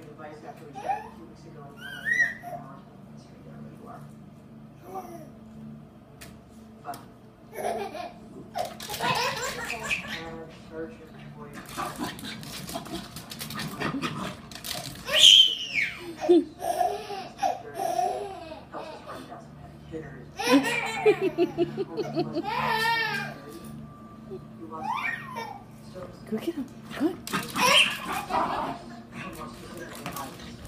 great advice after we chatted a few weeks ago. You know, like, yeah, it's going to get where you are. But, surgeon for you. Go get him. Good.